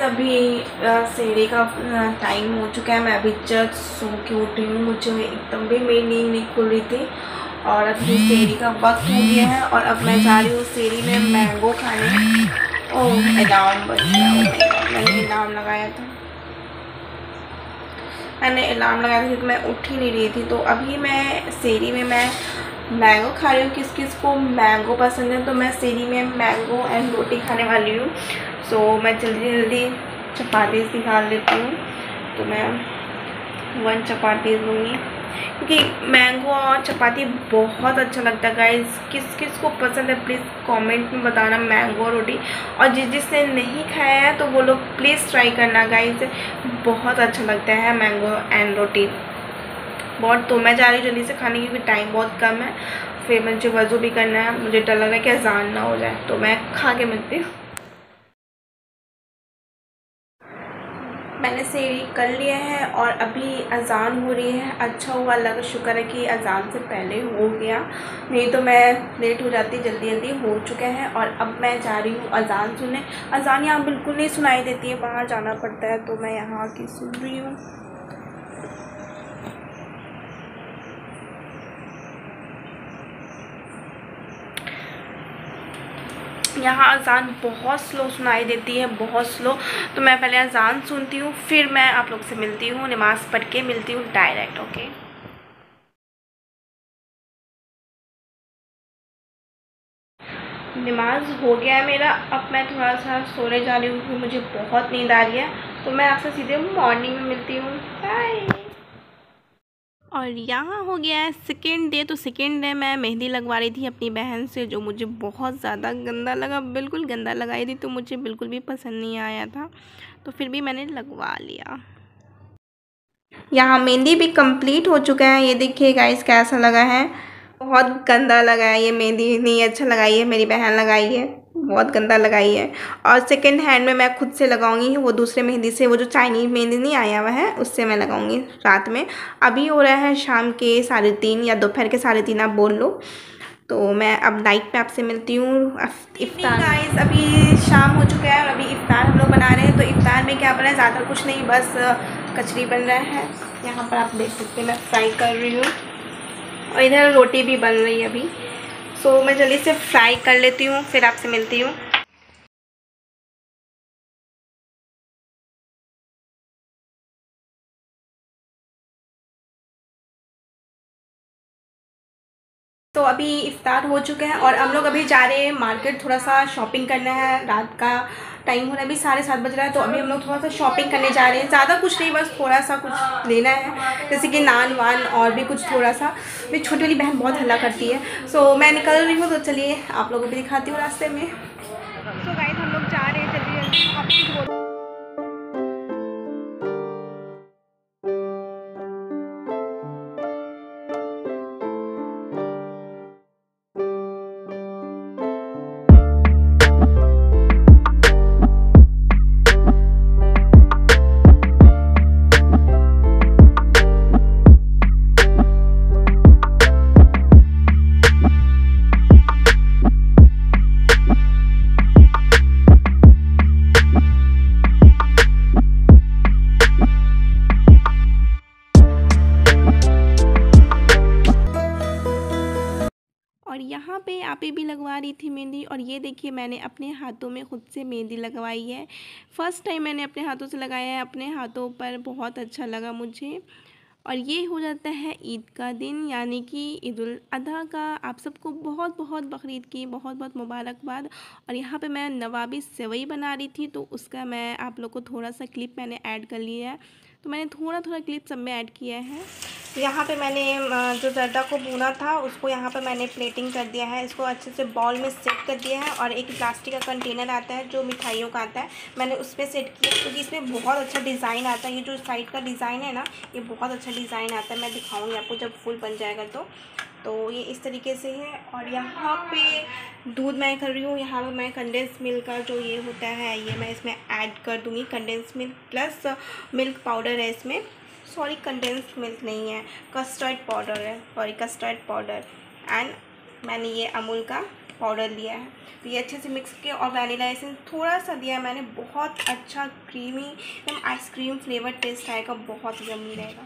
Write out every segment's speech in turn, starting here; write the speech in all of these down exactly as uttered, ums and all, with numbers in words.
अभी सेहरी का टाइम हो चुका है। मैं अभी जस्ट सो के उठी हूँ, मुझे एकदम भी मेरी नींद नहीं खुल रही थी और अभी सेहरी का वक्त हो गया है और अब मैं जा रही हूँ सेहरी में मैंगो खाने। ओह अलार्म बज गया, मैंने अलार्म लगाया था मैंने अलार्म लगाया था क्योंकि मैं उठ ही नहीं रही थी। तो अभी मैं सेहरी में मैं मैंगो खा रही हूँ। किस किस को मैंगो पसंद है, तो मैं सेहरी में मैंगो एंड रोटी खाने वाली हूँ। सो so, मैं जल्दी जल्दी चपाती निकाल लेती हूँ। तो मैं वन चपाती लूँगी क्योंकि मैंगो और चपाती बहुत अच्छा लगता है गाइस। किस किस को पसंद है प्लीज़ कमेंट में बताना मैंगो और रोटी। और जिस जिसने नहीं खाया है तो वो लोग प्लीज़ ट्राई करना गाइस, बहुत अच्छा लगता है मैंगो एंड रोटी बहुत। तो मैं जा रही हूँ जल्दी से खाने क्योंकि टाइम बहुत कम है, फिर मुझे वज़ू भी करना है। मुझे डर लग रहा है कि अजान ना हो जाए, तो मैं खा के मिलती हूँ। मैंने सेहरी कर लिया है और अभी अजान हो रही है। अच्छा हुआ, अल्लाह का शुक्र है कि अजान से पहले हो गया, नहीं तो मैं लेट हो जाती। जल्दी जल्दी हो चुका है और अब मैं जा रही हूँ अजान सुनने। अजान यहाँ बिल्कुल नहीं सुनाई देती है, बाहर जाना पड़ता है, तो मैं यहाँ की सुन रही हूँ। यहाँ अजान बहुत स्लो सुनाई देती है, बहुत स्लो। तो मैं पहले अजान सुनती हूँ, फिर मैं आप लोग से मिलती हूँ, नमाज़ पढ़ के मिलती हूँ डायरेक्ट। ओके, नमाज हो गया है मेरा। अब मैं थोड़ा सा सोने जा रही हूँ क्योंकि मुझे बहुत नींद आ रही है। तो मैं आपसे सीधे मॉर्निंग में मिलती हूँ, बाय। और यहाँ हो गया है सेकेंड डे। तो सेकेंड डे मैं मेहंदी लगवा रही थी अपनी बहन से, जो मुझे बहुत ज़्यादा गंदा लगा, बिल्कुल गंदा लगाई थी, तो मुझे बिल्कुल भी पसंद नहीं आया था, तो फिर भी मैंने लगवा लिया। यहाँ मेहंदी भी कंप्लीट हो चुका है, ये देखिए गाइस कैसा लगा है। बहुत गंदा लगा है, ये मेहंदी नहीं अच्छा लगाई है, मेरी बहन लगाई है, बहुत गंदा लगाई है। और सेकंड हैंड में मैं खुद से लगाऊंगी, वो दूसरे मेहंदी से, वो जो चाइनीज़ मेहंदी नहीं आया हुआ है उससे मैं लगाऊंगी रात में। अभी हो रहा है शाम के साढ़े तीन या दोपहर के साढ़े तीन आप बोल लो। तो मैं अब नाइट पे आपसे मिलती हूँ इफ्तार। गाइस अभी शाम हो चुका है और अभी इफ्तार हम लोग बना रहे हैं। तो इफ्तार में क्या बना है, ज़्यादा कुछ नहीं, बस कचरी बन रहा है। यहाँ पर आप देख सकते हैं मैं फ्राई कर रही हूँ और इधर रोटी भी बन रही है अभी। सो मैं जल्दी से फ्राई कर लेती हूँ, फिर आपसे मिलती हूँ। तो अभी इफ्तार हो चुके हैं और हम लोग अभी जा रहे हैं मार्केट, थोड़ा सा शॉपिंग करना है। रात का टाइम हो रहा है, अभी साढ़े सात बज रहा है, तो अभी हम लोग थोड़ा सा शॉपिंग करने जा रहे हैं। ज़्यादा कुछ नहीं, बस थोड़ा सा कुछ लेना है, जैसे कि नान वान और भी कुछ थोड़ा सा। मेरी छोटी वाली बहन बहुत हल्ला करती है। सो मैं निकल रही हूँ, तो चलिए आप लोगों को भी दिखाती हूँ रास्ते में। सो गाइस हम लोग जा रहे हैं जल्दी जल्दी। आप और यहाँ पे आपे भी लगवा रही थी मेहंदी। और ये देखिए मैंने अपने हाथों में खुद से मेहंदी लगवाई है, फ़र्स्ट टाइम मैंने अपने हाथों से लगाया है अपने हाथों पर, बहुत अच्छा लगा मुझे। और ये हो जाता है ईद का दिन, यानी कि ईद उल अधा का। आप सबको बहुत बहुत बकरीद की बहुत बहुत मुबारकबाद। और यहाँ पे मैं नवाबी सेवई बना रही थी, तो उसका मैं आप लोग को थोड़ा सा क्लिप मैंने ऐड कर लिया है, तो मैंने थोड़ा थोड़ा क्लिप सब में ऐड किया है। यहाँ पे मैंने जो जर्दा को भूना था उसको यहाँ पे मैंने प्लेटिंग कर दिया है, इसको अच्छे से बॉल में सेट कर दिया है। और एक प्लास्टिक का कंटेनर आता है जो मिठाइयों का आता है, मैंने उसमें सेट किया क्योंकि इसमें बहुत अच्छा डिज़ाइन आता है। ये जो साइड का डिज़ाइन है ना, ये बहुत अच्छा डिज़ाइन आता है, मैं दिखाऊंगी आपको जब फुल बन जाएगा तो। तो ये इस तरीके से है। और यहाँ पे दूध मैं कर रही हूँ, यहाँ पे मैं कंडेंस मिल्क का जो ये होता है ये मैं इसमें ऐड कर दूँगी। Condense milk plus milk powder है इसमें, सॉरी कंडेंस्ड मिल्क नहीं है, कस्टर्ड पाउडर है, सॉरी कस्टर्ड पाउडर। एंड मैंने ये अमूल का पाउडर लिया है। तो ये अच्छे से मिक्स किया और वैनिला एसेंस थोड़ा सा दिया है मैंने। बहुत अच्छा क्रीमी एकदम आइसक्रीम फ्लेवर टेस्ट आएगा, बहुत यम्मी रहेगा।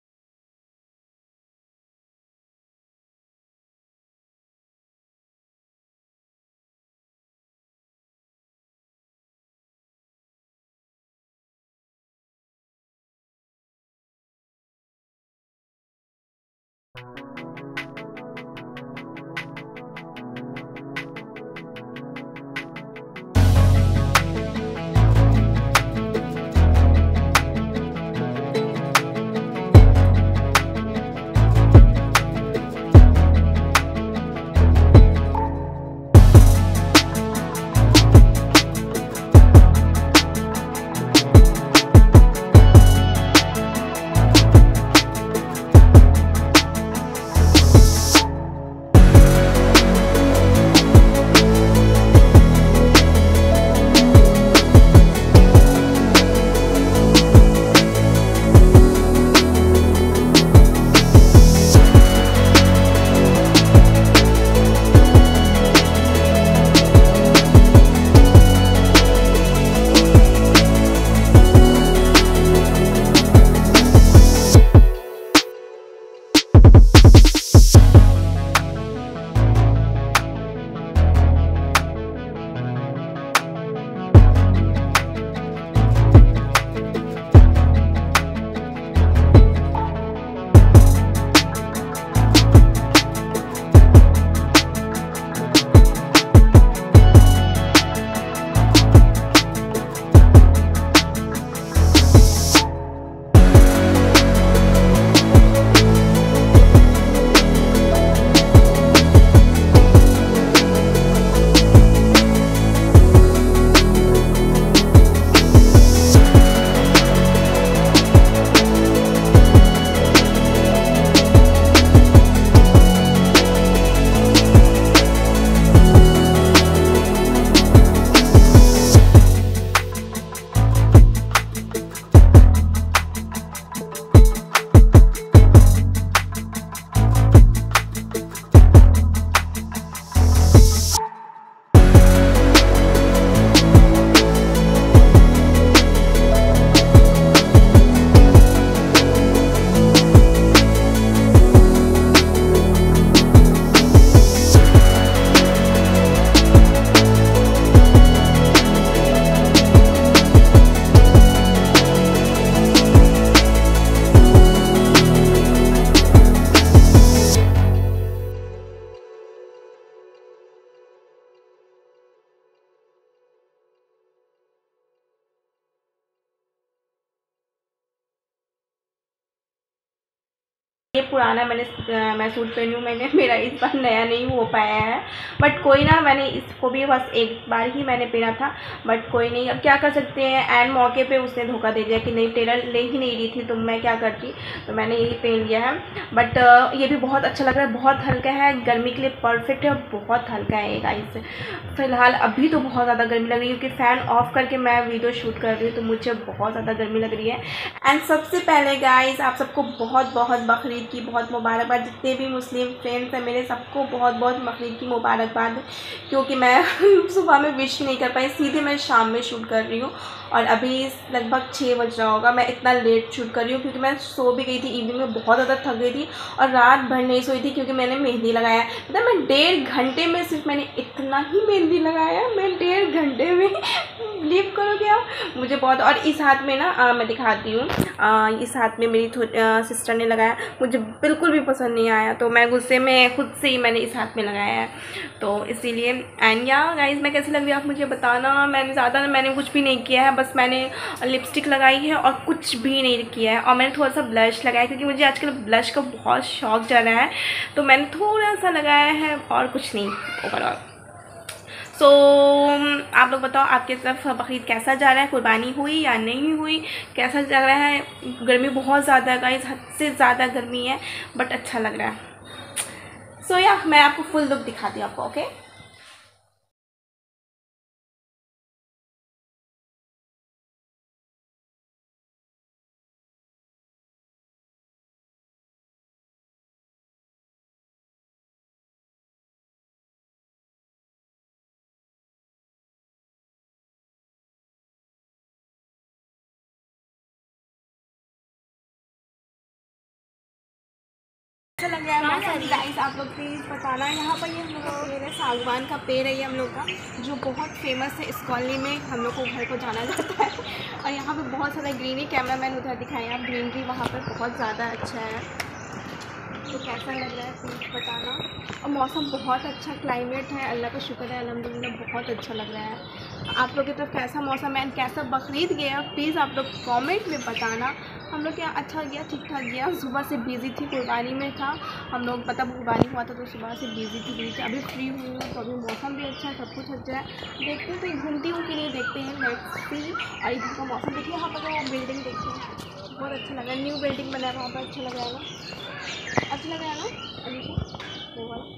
ये पुराना मैंने अ, मैं सूट पहनी हूँ मैंने, मेरा इस बार नया नहीं हो पाया है। बट कोई ना, मैंने इसको भी बस एक बार ही मैंने पहना था। बट कोई नहीं, अब क्या कर सकते हैं, एन मौके पे उसने धोखा दे दिया कि नहीं टेलर ले ही नहीं रही थी तो मैं क्या करती, तो मैंने यही पहन लिया है। बट ये भी बहुत अच्छा लग रहा है, बहुत हल्का है, गर्मी के लिए परफेक्ट है, बहुत हल्का है ये गाइस। फ़िलहाल अभी तो बहुत ज़्यादा गर्मी लग रही है क्योंकि फ़ैन ऑफ करके मैं वीडियो शूट कर रही हूँ, तो मुझे बहुत ज़्यादा गर्मी लग रही है। एंड सबसे पहले गाइस आप सबको बहुत बहुत बकरीद की बहुत मुबारकबाद। जितने भी मुस्लिम फ्रेंड्स हैं मेरे, सबको बहुत बहुत बकरीद की मुबारकबाद, क्योंकि मैं सुबह में विश नहीं कर पाई, सीधे मैं शाम में शूट कर रही हूँ। और अभी लगभग छः बज रहा होगा, मैं इतना लेट शूट कर रही हूँ क्योंकि मैं सो भी गई थी, इवनिंग में बहुत ज़्यादा थक गई थी और रात भर नहीं सोई थी क्योंकि मैंने मेहंदी लगाया। मतलब मैं डेढ़ घंटे में सिर्फ मैंने इतना ही मेहंदी लगाया, मैं डेढ़ घंटे में बिलीव करोगे आप, मुझे बहुत। और इस हाथ में ना आ, मैं दिखाती हूँ, इस हाथ में मेरी सिस्टर ने लगाया, मुझे बिल्कुल भी पसंद नहीं आया, तो मैं गुस्से में खुद से ही मैंने इस हाथ में लगाया है, तो इसीलिए। एंड या गाइस मैं कैसी लग रही है आप मुझे बताना। मैंने ज़्यादा मैंने कुछ भी नहीं किया है, बस मैंने लिपस्टिक लगाई है और कुछ भी नहीं किया है। और मैंने थोड़ा सा ब्लश लगाया क्योंकि मुझे आजकल ब्लश का बहुत शौक चल रहा है, तो मैंने थोड़ा सा लगाया है और कुछ नहीं ओवरऑल। सो so, आप लोग बताओ आपके तरफ बकरीद कैसा जा रहा है, कुर्बानी हुई या नहीं हुई, कैसा चल रहा है। गर्मी बहुत ज़्यादा है गाइस, हद से ज़्यादा गर्मी है, बट अच्छा लग रहा है। सो so, या मैं आपको फुल लुक दिखाती हूँ आपको, ओके। अच्छा लग रहा है मौसम गाइस, आप लोग प्लीज़ बताना। यहाँ पर ये हम लोग का पेड़ है, सागवान का पेड़ है ये हम लोग का, जो बहुत फेमस है इस कॉलोनी में, हम लोग को घर को जाना जाता है। और यहाँ पे बहुत सारा ग्रीनरी, कैमरा मैन उधर दिखाएं आप, ग्रीनरी वहाँ पर बहुत ज़्यादा अच्छा है। तो कैसा लग रहा है प्लीज़ बताना। और मौसम बहुत अच्छा, क्लाइमेट है, अल्लाह का शुक्र है, अल्हम्दुलिल्लाह बहुत अच्छा लग रहा है। आप लोग की तरफ कैसा मौसम है, कैसा बकरीद गया, प्लीज़ आप लोग कमेंट में बताना। हम लोग क्या अच्छा गया, ठीक ठाक गया। सुबह से बिज़ी थी, कुर्बानी में था हम लोग, पता कुर्बानी हुआ था तो सुबह से बिज़ी थी बिज़ी अभी फ्री हुई हूँ, तो अभी मौसम भी अच्छा है, सब कुछ अच्छा है। देखते हैं तो घूमती हूँ कि नहीं, देखते हैं, लेट्स सी। और इधर का मौसम देखिए, यहाँ पर वो बिल्डिंग देखिए, बहुत अच्छा लग रहा है, न्यू बिल्डिंग बना है वहाँ पर, अच्छा लग रहा है ना, अच्छा लग रहा है ना अभी से वो वाला।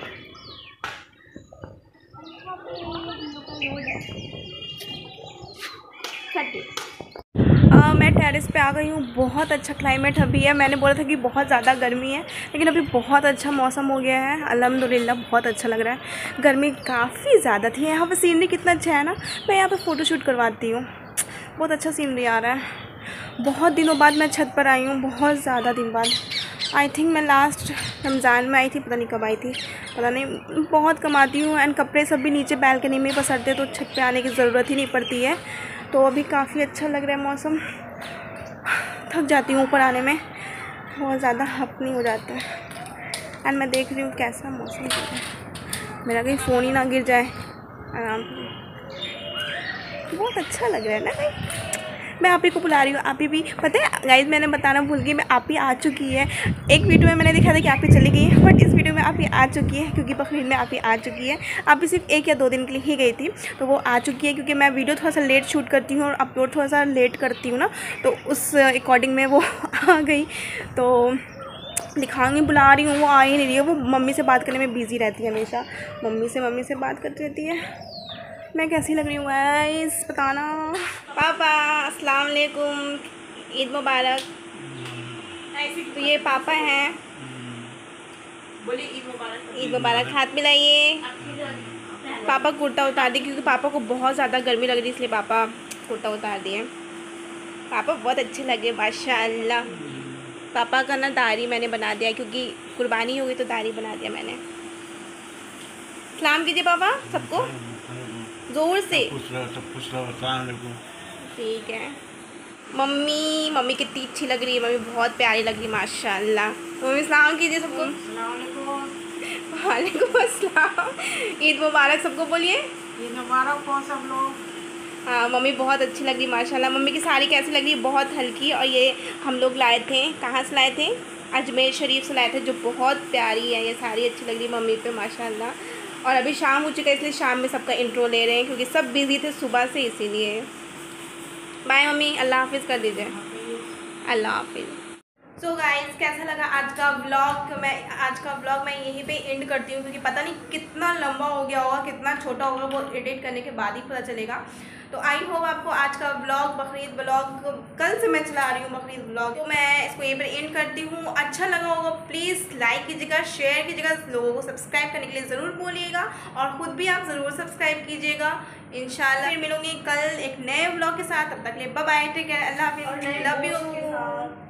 आ, मैं टेरेस पे आ गई हूँ, बहुत अच्छा क्लाइमेट अभी है। मैंने बोला था कि बहुत ज़्यादा गर्मी है, लेकिन अभी बहुत अच्छा मौसम हो गया है, अल्हम्दुलिल्लाह बहुत अच्छा लग रहा है। गर्मी काफ़ी ज़्यादा थी। यहाँ पे सीनरी कितना अच्छा है ना, मैं यहाँ पे फ़ोटोशूट करवाती हूँ, बहुत अच्छा सीनरी आ रहा है। बहुत दिनों बाद मैं छत पर आई हूँ, बहुत ज़्यादा दिन बाद। आई थिंक मैं लास्ट रमज़ान में आई थी, पता नहीं कब आई थी, पता नहीं। बहुत कम आती हूँ एंड कपड़े सब भी नीचे बालकनी में पसरते, तो छत पे आने की ज़रूरत ही नहीं पड़ती है। तो अभी काफ़ी अच्छा लग रहा है मौसम। थक जाती हूँ ऊपर आने में, बहुत ज़्यादा हपनी हो जाता है। एंड मैं देख रही हूँ कैसा मौसम हो रहा है, मेरा कहीं फ़ोन ही ना गिर जाए आराम से। बहुत अच्छा लग रहा है ना भाई। मैं आप ही को बुला रही हूँ, आप ही भी पता है गाइस, मैंने बताना भूल गई, मैं आप ही आ चुकी है। एक वीडियो में मैंने दिखा था कि आप ही चली गई है, बट इस वीडियो में आप ही आ चुकी है, क्योंकि बकरीद में आप ही आ चुकी है। आप ही सिर्फ एक या दो दिन के लिए ही गई थी, तो वो आ चुकी है, क्योंकि मैं वीडियो थोड़ा सा लेट शूट करती हूँ और अपलोड थोड़ा सा लेट करती हूँ ना, तो उस अकॉर्डिंग में वो आ गई। तो दिखाऊंगी, बुला रही हूँ, वो आ ही नहीं रही है। वो मम्मी से बात करने में बिज़ी रहती है हमेशा, मम्मी से मम्मी से बात करती रहती है। मैं कैसी लग रही हूँ गाइस बताना। पापा अस्सलाम वालेकुम, ईद मुबारक। तो ये पापा हैं, बोलिए ईद मुबारक। ईद मुबारक, हाथ मिलाइए। पापा कुर्ता उतार दिए, क्योंकि पापा को बहुत ज़्यादा गर्मी लग रही, इसलिए पापा कुर्ता उतार दिए। पापा बहुत अच्छे लगे माशाअल्लाह। पापा का ना दाढ़ी मैंने बना दिया, क्योंकि कुर्बानी हो गई तो दाढ़ी बना दिया मैंने। सलाम कीजिए पापा सबको ज़ोर से। ठीक है। मम्मी मम्मी कितनी अच्छी लग रही है, मम्मी बहुत प्यारी लग रही है माशाल्लाह। मम्मी सलाम कीजिए सबको। वालेकुम अस्सलाम। ईद मुबारक सबको बोलिए। ईद मुबारक हो सब लोग। हाँ मम्मी बहुत अच्छी लग रही माशाल्लाह। मम्मी की साड़ी कैसी लग रही है, बहुत हल्की। और ये हम लोग लाए थे, कहाँ से लाए थे, अजमेर शरीफ से लाए थे, जो बहुत प्यारी है। ये साड़ी अच्छी लग रही है मम्मी पे माशाल्लाह। और अभी शाम हो चुका है, इसलिए शाम में सबका इंट्रो ले रहे हैं, क्योंकि सब बिज़ी थे सुबह से, इसीलिए। बाय मम्मी, अल्लाह हाफिज़ कर दीजिए। अल्लाह हाफिज़। सो गाइस, कैसा लगा आज का व्लॉग। मैं आज का व्लॉग मैं यहीं पे एंड करती हूँ, क्योंकि पता नहीं कितना लंबा हो गया होगा, कितना छोटा होगा, वो एडिट करने के बाद ही पता चलेगा। तो आई होप आपको आज का व्लॉग, बकरीद व्लॉग, कल से मैं चला रही हूँ बकरीद व्लॉग, तो मैं इसको यहीं पर एंड करती हूँ। अच्छा लगा होगा प्लीज़ लाइक कीजिएगा, शेयर कीजिएगा, लोगों को सब्सक्राइब करने के लिए ज़रूर बोलिएगा, और ख़ुद भी आप ज़रूर सब्सक्राइब कीजिएगा। इंशाल्लाह फिर मिलूंगी कल एक नए व्लॉग के साथ। तब तक के लिए बाय बाय, टेक केयर, अल्लाह हाफिज़, लव यू।